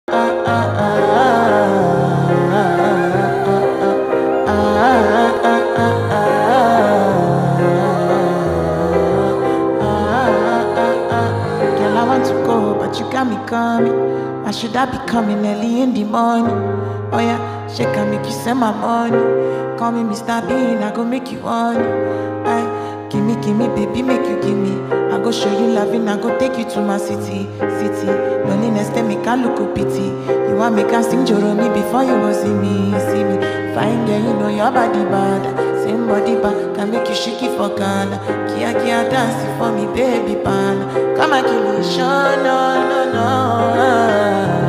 Girl, I want to go, but you got me coming. Why should I be coming early in the morning? Oh yeah, she can make you send my money. Call me Mr. Bean, I go make you honey. Aye, give me, baby, make you give me. I go show you loving, I go take you to my city. Loneliness, they make I look a pity. You want me can sing Joromi before you go see me. Fine girl, you know your body bad. Same body bad, can make you shake it for Ghana. Kia dance it for me, baby pan. Come and kill me, show no.